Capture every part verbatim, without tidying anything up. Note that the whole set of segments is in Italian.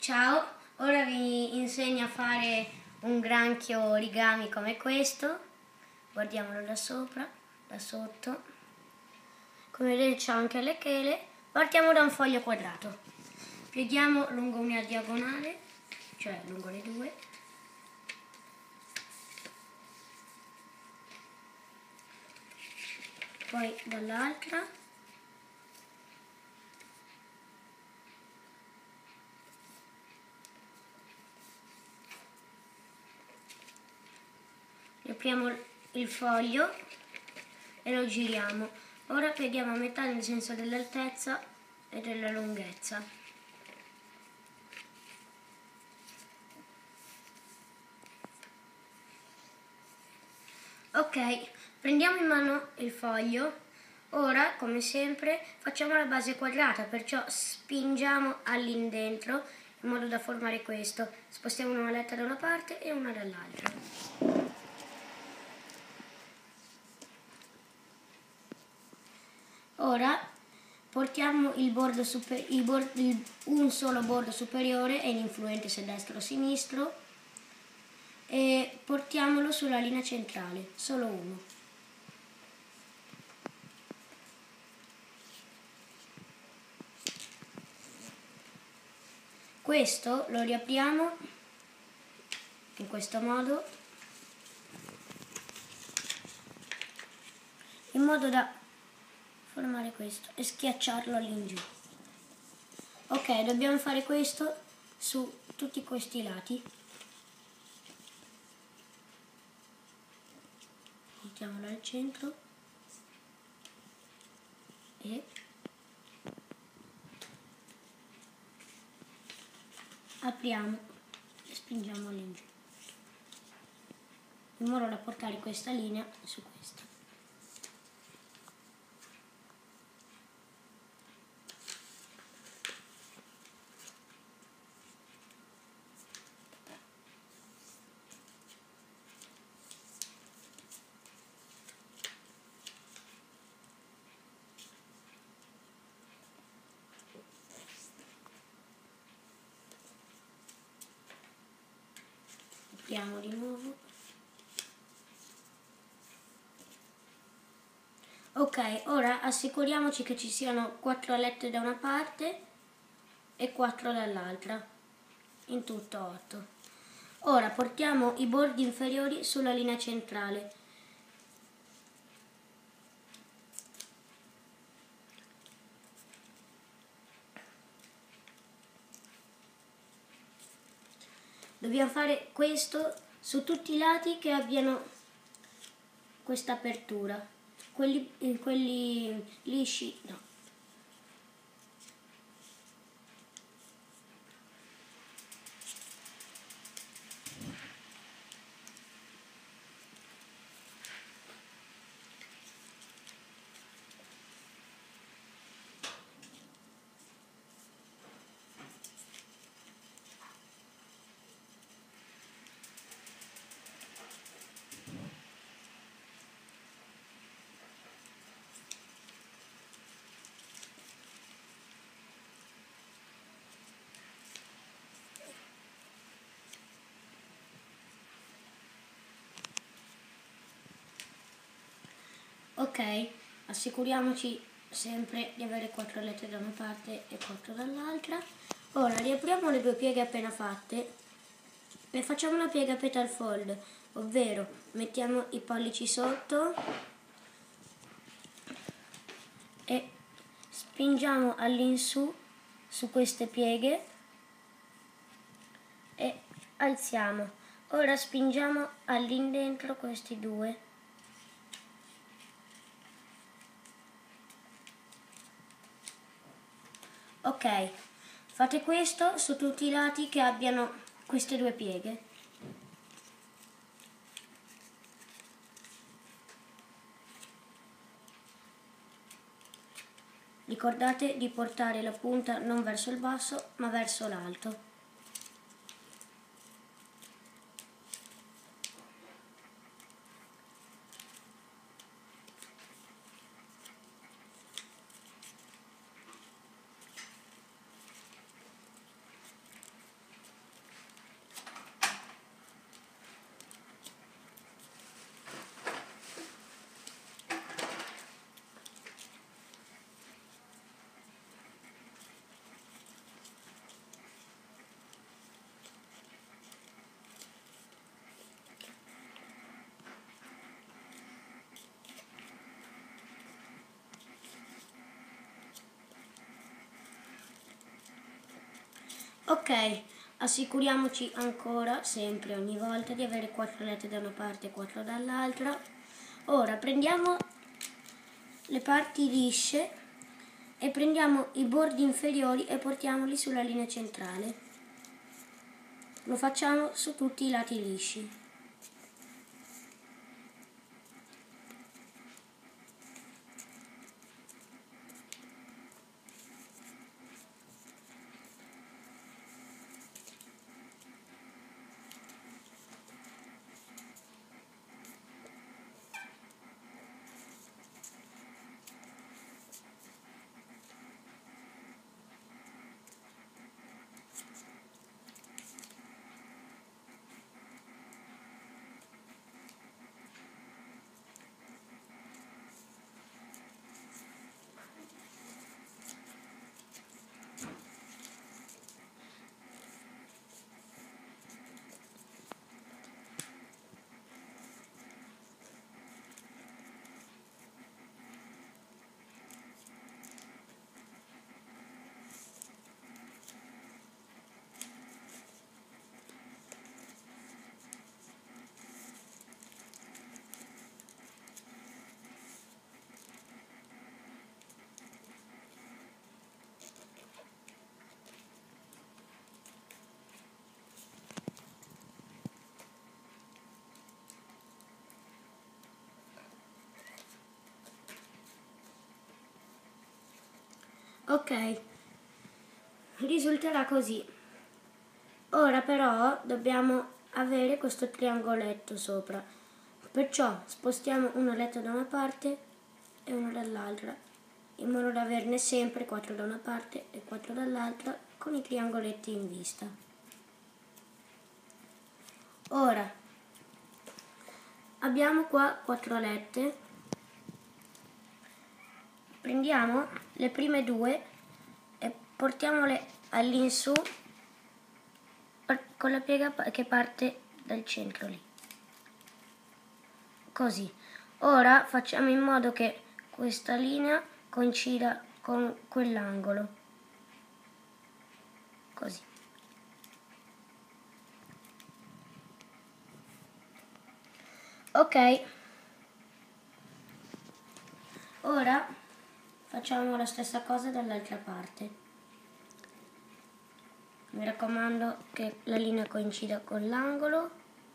Ciao, ora vi insegno a fare un granchio origami come questo. Guardiamolo da sopra, da sotto. Come vedete c'è anche le chele. Partiamo da un foglio quadrato. Pieghiamo lungo una diagonale, cioè lungo le due. Poi dall'altra. Riapriamo il foglio e lo giriamo. Ora pieghiamo a metà nel senso dell'altezza e della lunghezza. Ok, prendiamo in mano il foglio. Ora, come sempre, facciamo la base quadrata, perciò spingiamo all'indentro in modo da formare questo. Spostiamo una aletta da una parte e una dall'altra. Ora portiamo il bordo super, il bordo, il, un solo bordo superiore e l'influente se destro o sinistro e portiamolo sulla linea centrale, solo uno. Questo lo riapriamo in questo modo, in modo da formare questo e schiacciarlo all'ingiù. Ok, dobbiamo fare questo su tutti questi lati. Mettiamolo al centro e apriamo e spingiamo all'ingiù in modo da portare questa linea su questa. Apriamo di nuovo. Ok, ora assicuriamoci che ci siano quattro alette da una parte e quattro dall'altra, in tutto otto. Ora portiamo i bordi inferiori sulla linea centrale. Dobbiamo fare questo su tutti i lati che abbiano questa apertura. Quelli, quelli lisci no. Ok, assicuriamoci sempre di avere quattro alette da una parte e quattro dall'altra. Ora riapriamo le due pieghe appena fatte e facciamo una piega petal fold, ovvero mettiamo i pollici sotto e spingiamo all'insù su queste pieghe e alziamo. Ora spingiamo all'indentro questi due. Ok, fate questo su tutti i lati che abbiano queste due pieghe. Ricordate di portare la punta non verso il basso ma verso l'alto. Ok, assicuriamoci ancora, sempre, ogni volta, di avere quattro alette da una parte e quattro dall'altra. Ora prendiamo le parti lisce e prendiamo i bordi inferiori e portiamoli sulla linea centrale. Lo facciamo su tutti i lati lisci. Ok, risulterà così. Ora però dobbiamo avere questo triangoletto sopra, perciò spostiamo una aletta da una parte e una dall'altra, in modo da averne sempre quattro da una parte e quattro dall'altra con i triangoletti in vista. Ora abbiamo qua quattro alette, prendiamo le prime due e portiamole all'insù con la piega che parte dal centro lì, così. Ora facciamo in modo che questa linea coincida con quell'angolo, così. Ok, ora facciamo la stessa cosa dall'altra parte. Mi raccomando che la linea coincida con l'angolo.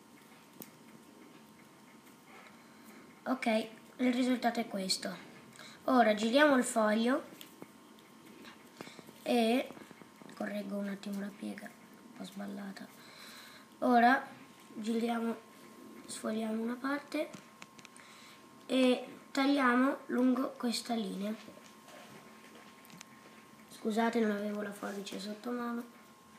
Ok, il risultato è questo. Ora giriamo il foglio e correggo un attimo la piega, un po' sballata. Ora giriamo, sfogliamo una parte e tagliamo lungo questa linea. Scusate, non avevo la forbice sotto mano.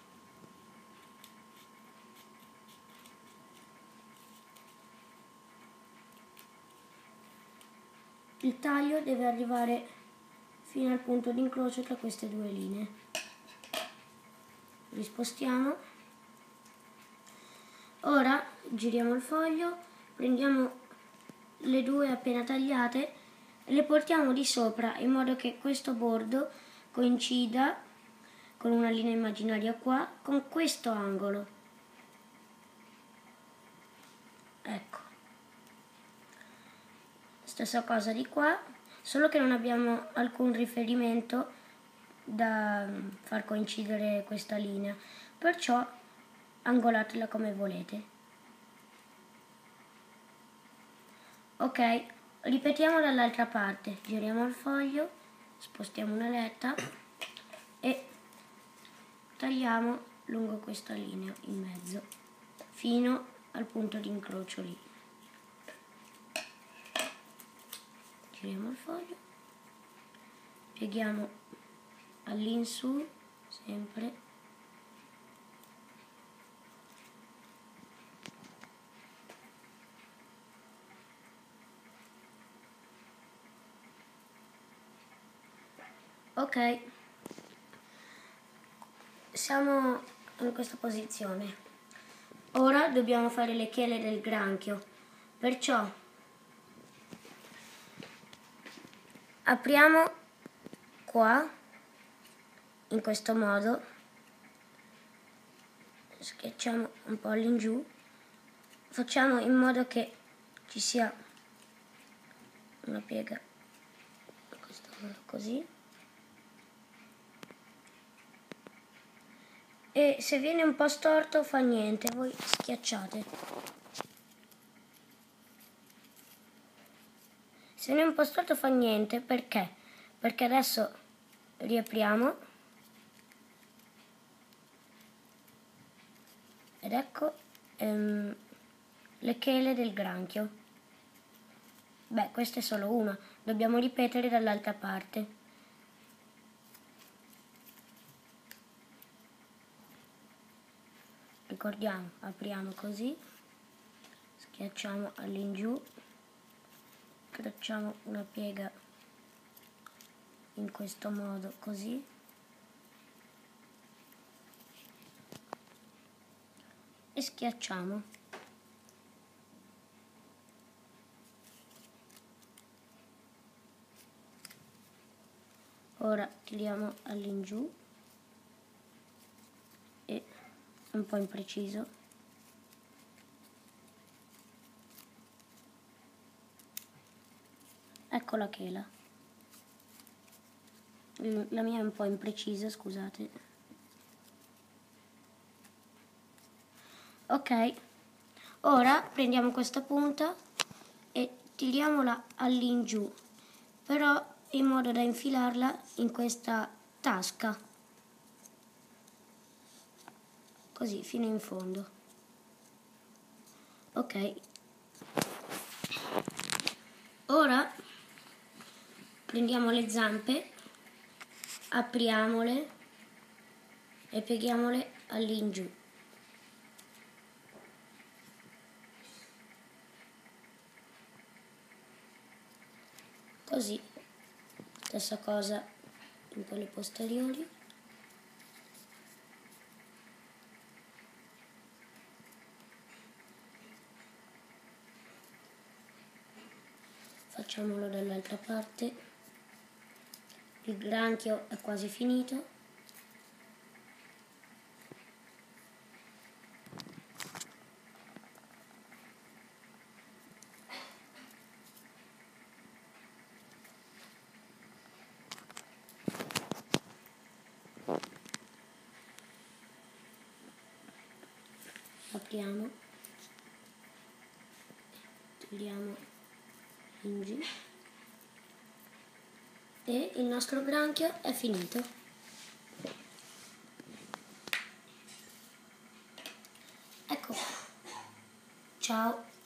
Il taglio deve arrivare fino al punto di incrocio tra queste due linee. Rispostiamo. Ora giriamo il foglio, prendiamo le due appena tagliate e le portiamo di sopra in modo che questo bordo coincida con una linea immaginaria qua con questo angolo. Ecco. Stessa cosa di qua, solo che non abbiamo alcun riferimento da far coincidere questa linea, perciò angolatela come volete. Ok, ripetiamo dall'altra parte, giriamo il foglio, spostiamo una letta e tagliamo lungo questa linea in mezzo fino al punto di incrocio lì. Giriamo il foglio, pieghiamo all'insù sempre, ok, siamo in questa posizione. Ora dobbiamo fare le chele del granchio, perciò apriamo qua in questo modo schiacciamo un po' all'ingiù, facciamo in modo che ci sia una piega in questo modo così, e se viene un po' storto fa niente, voi schiacciate. Se viene un po' storto fa niente, perché? Perché adesso riapriamo ed ecco ehm, le chele del granchio. Beh, questa è solo una, dobbiamo ripetere dall'altra parte. Ricordiamo, apriamo così, schiacciamo all'ingiù, facciamo una piega in questo modo così, e schiacciamo. Ora tiriamo all'ingiù e un po' impreciso, ecco la chela. La mia è un po' imprecisa, scusate. Ok, ora prendiamo questa punta e tiriamola all'ingiù, però in modo da infilarla in questa tasca, così fino in fondo. Ok, ora prendiamo le zampe, apriamole e pieghiamole all'ingiù. Così, stessa cosa in quelle posteriori. Facciamolo dall'altra parte. Il granchio è quasi finito. Apriamo, tiriamo in giù e il nostro granchio è finito. Ecco, ciao.